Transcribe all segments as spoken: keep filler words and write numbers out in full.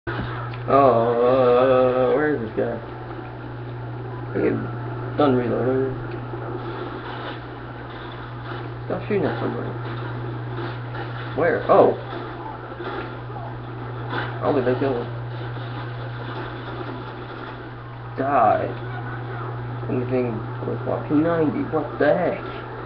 Oh, uh, where is this guy? Okay, done reloading. Stop shooting at somebody. Where? Oh. Oh, did they kill him? Die. Anything with what? P ninety? What the heck?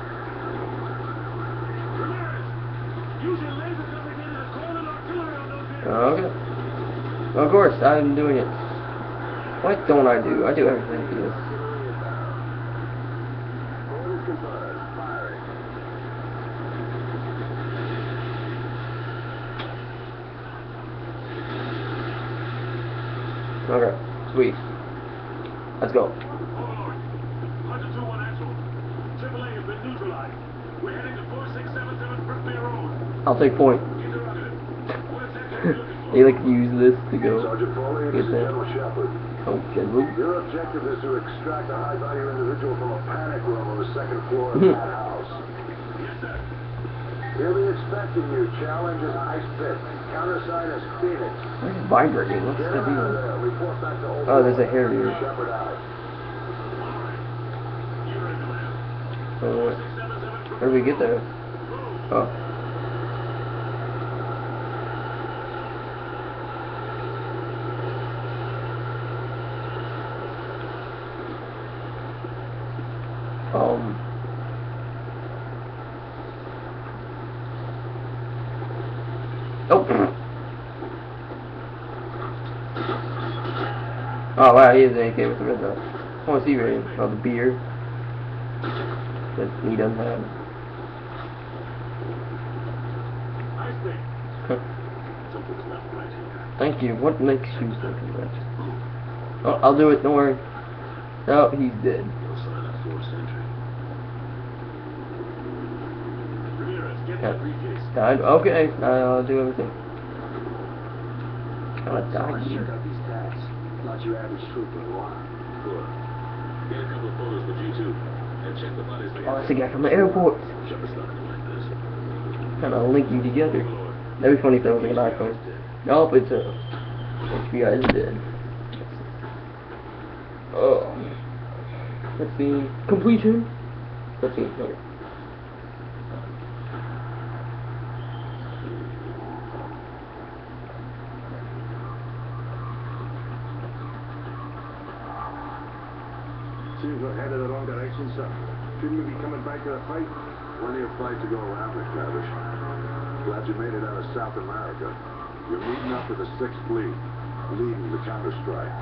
Okay. Of course, I'm doing it. What don't I do? I do everything for this. Okay, sweet. Let's go. I'll take point. You like to use this to go get that. Oh, general. Your objective is to extract a high-value individual from a panic room on the second floor of that house. Yes, sir. He'll be expecting you. Challenge is ice pit. Countersign is Phoenix. Why is it vibrating? What's the deal? Oh, there's a hair here. Oh, where do we get there? Oh. Um. Oh. Oh wow, he is an A K with the red dot. What's he rating? Oh, the beer that he doesn't have. Thank you. What makes you think of that? Oh, I'll do it. Don't worry. Oh, he's dead. Yeah. Died. Okay, I'll do everything. I'm gonna die here. Not your average trooper, why? Get a couple of photos for G two and check the bodies. Oh, that's the guy from the airport. Kind of link you together. That'd be funny if that was like an iPhone. Nope, it's a H B I is dead. Oh. Let's see. Completion. Let's see. Okay. Seems we're headed the wrong direction, sir. Shouldn't we be coming back to the fight? Plenty of fight to go around, McTavish. Glad you made it out of South America. You're meeting up with the sixth Fleet, leading the counter-strike.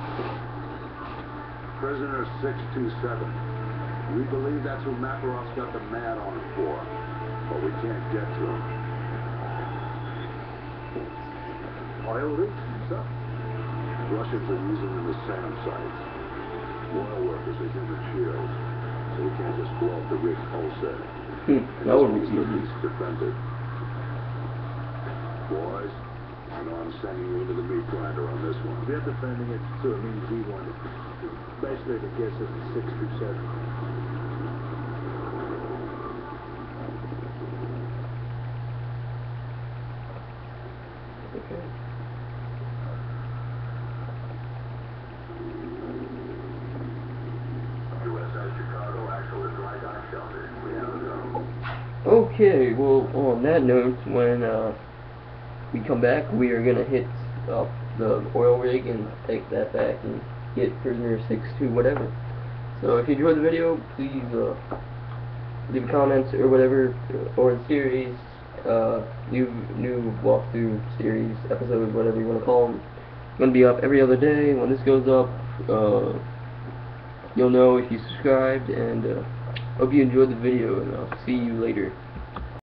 Prisoner six two seven. We believe that's who Makarov's got the mad on him for, but we can't get to him. Oil rigs, sir? Russians are using them as SAM sites. Oil workers are human shields, so we can't just blow up the rig wholesale. Hmm, that would be easy. Least defended. Boys, I know I'm sending you into the meat grinder on this one. They're defending it, so it means we want it. Basically, the guess is six two seven. Okay. Okay, well, on that note, when uh, we come back, we are going to hit up the oil rig and take that back and get prisoner six two whatever. So if you enjoyed the video, please uh, leave a comment or whatever, or the series, uh, new, new walkthrough series, episodes, whatever you want to call them. It's going to be up every other day. When this goes up, uh, you'll know if you subscribed, and uh, hope you enjoyed the video, and I'll see you later.